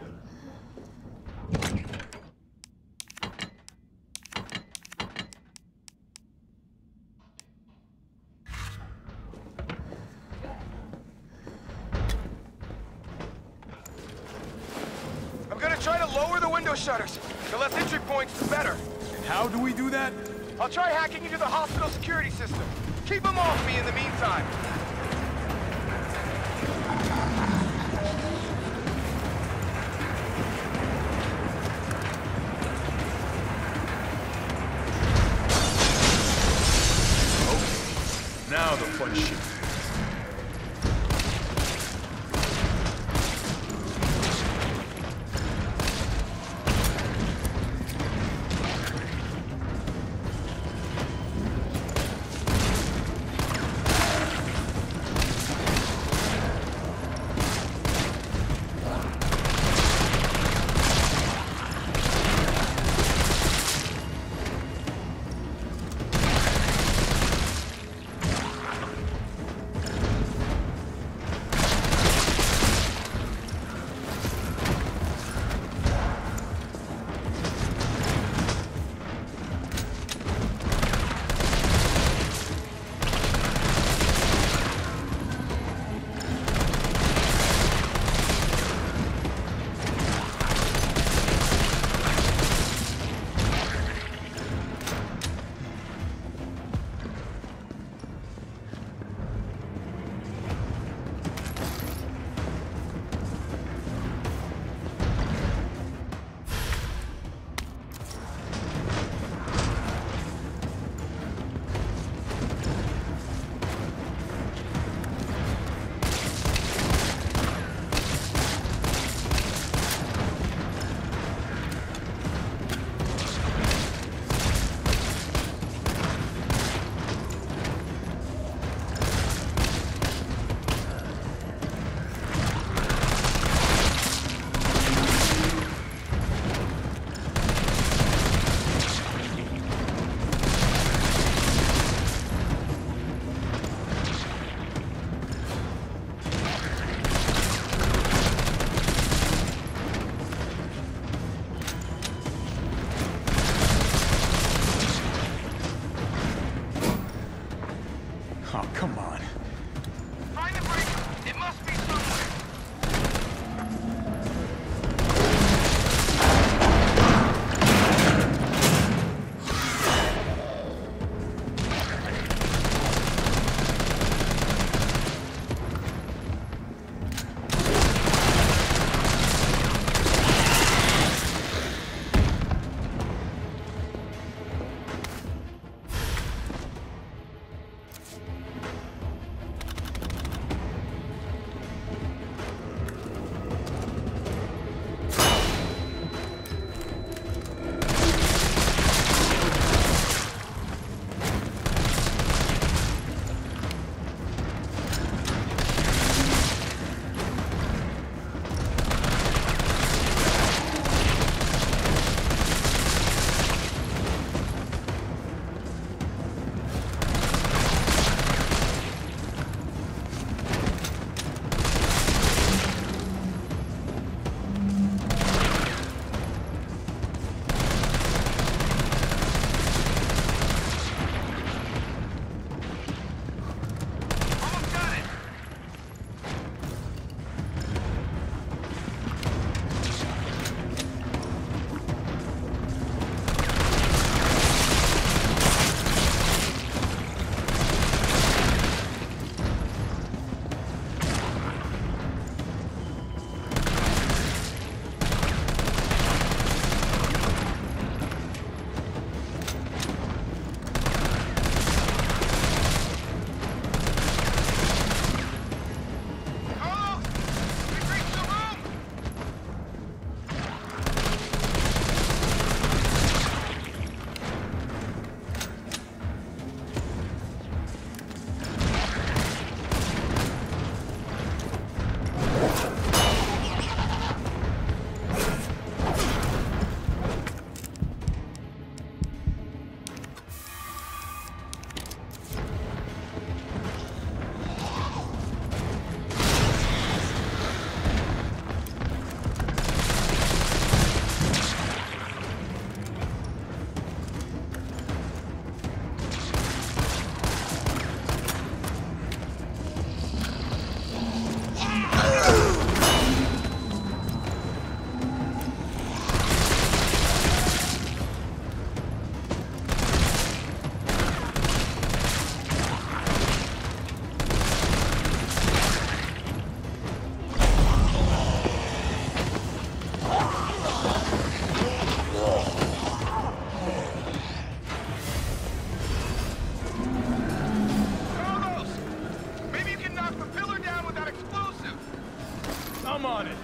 I'm gonna try to lower the window shutters. The less entry points, the better. And how do we do that? I'll try hacking into the hospital security system. Keep them off me in the meantime. Okay, now the fun shit. Oh, come on. Find the break. It must be somewhere. I'm on it.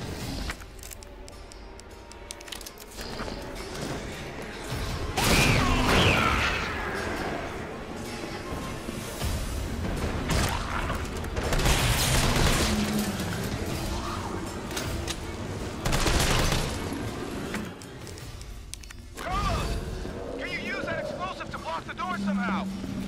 Carlos! Can you use that explosive to block the door somehow?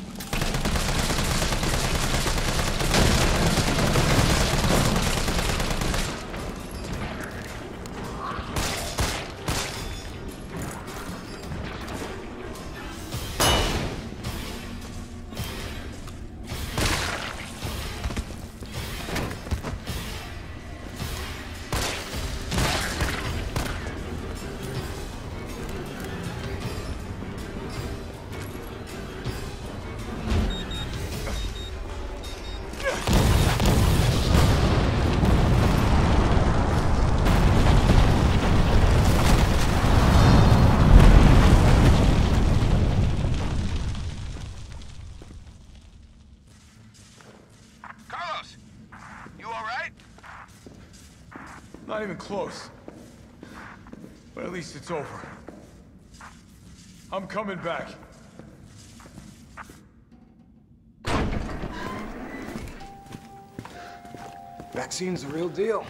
Carlos! You alright? Not even close. But at least it's over. I'm coming back. Vaccine's the real deal.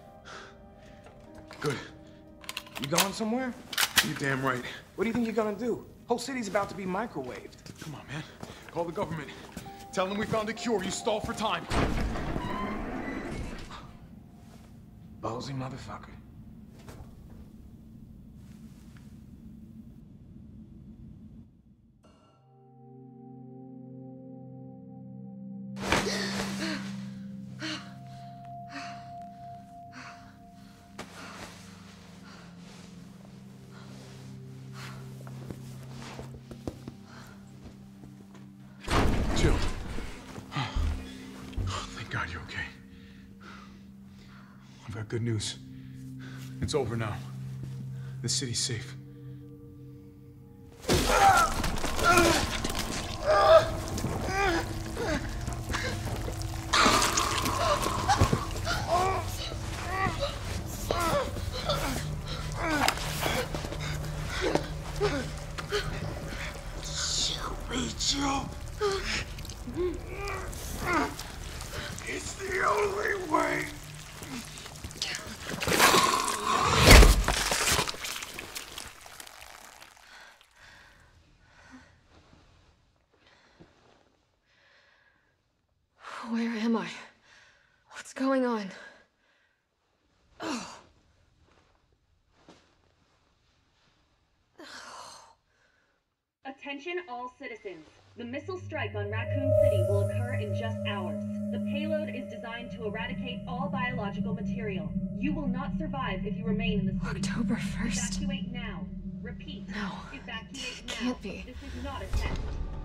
Good. You going somewhere? You're damn right. What do you think you're gonna do? Whole city's about to be microwaved. Come on, man. Call the government. Tell them we found a cure. You stall for time. Ballsy motherfucker. Jill. Thank God you're okay. I've got good news. It's over now. The city's safe. Jill. It's the only way. Where am I? What's going on? Attention all citizens. The missile strike on Raccoon City will occur in just hours. The payload is designed to eradicate all biological material. You will not survive if you remain in the city. October 1st. Evacuate now. Repeat. No, Evacuate it now. can't be. This is not a test.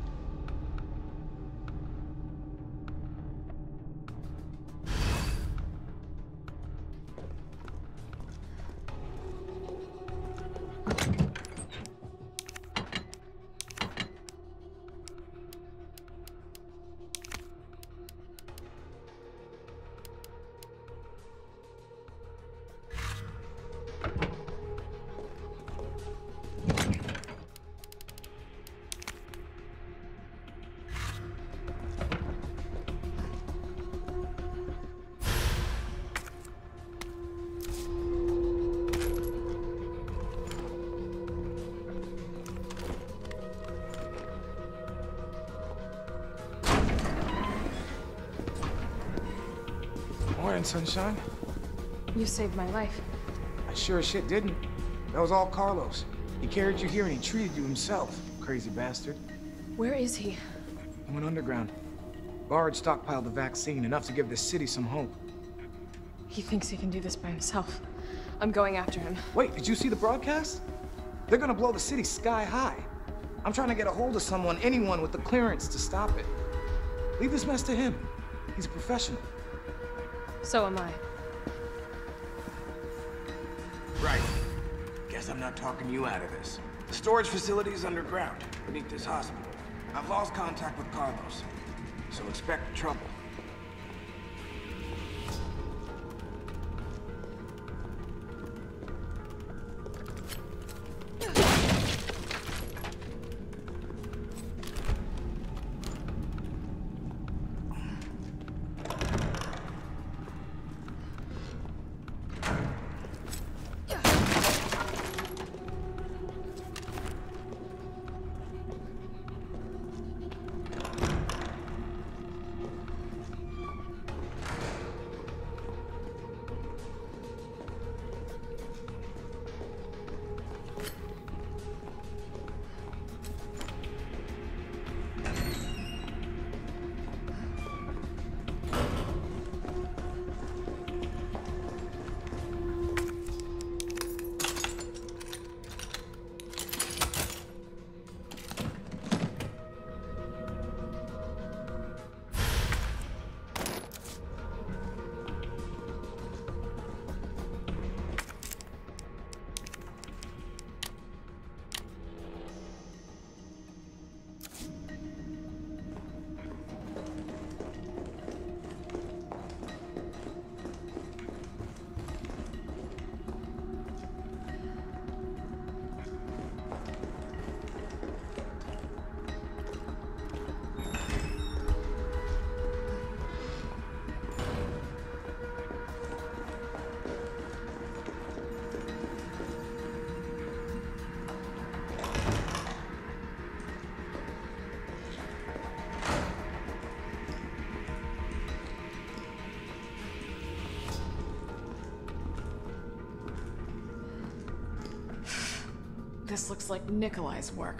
Morning, sunshine. You saved my life. I sure as shit didn't. That was all Carlos. He carried you here and he treated you himself, crazy bastard. Where is he? He went underground. Bard stockpiled the vaccine, enough to give this city some hope. He thinks he can do this by himself. I'm going after him. Wait, did you see the broadcast? They're gonna blow the city sky high. I'm trying to get a hold of someone, anyone with the clearance to stop it. Leave this mess to him. He's a professional. So am I. Right. Guess I'm not talking you out of this. The storage facility is underground, beneath this hospital. I've lost contact with Carlos, so expect trouble. This looks like Nikolai's work.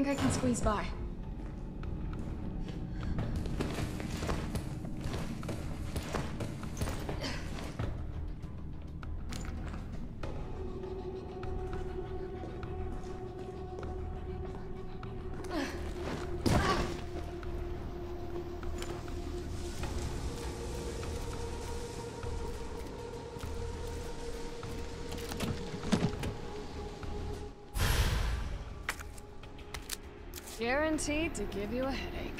think I can squeeze by. Guaranteed to give you a headache.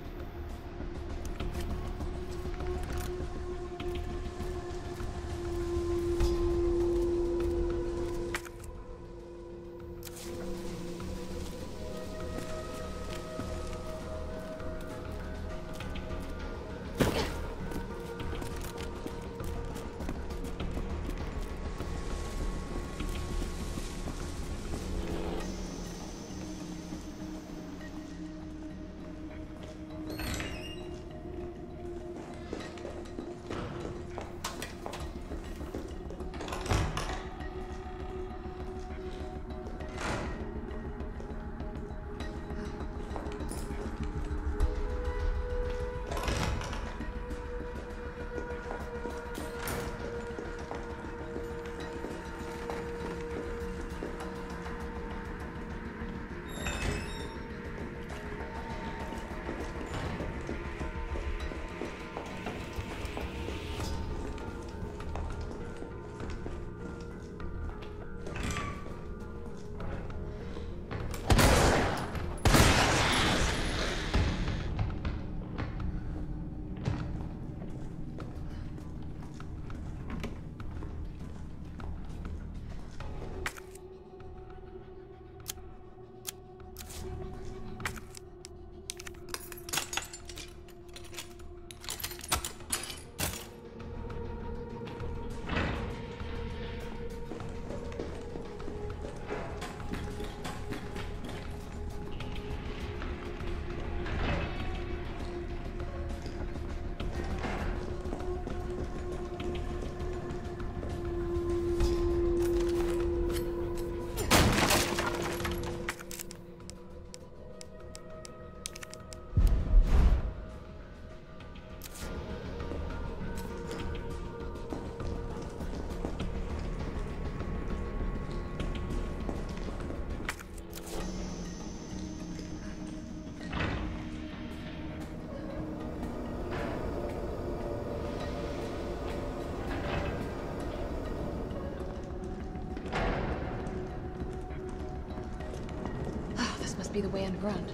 Be the way underground.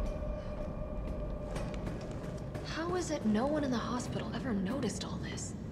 How is it no one in the hospital ever noticed all this?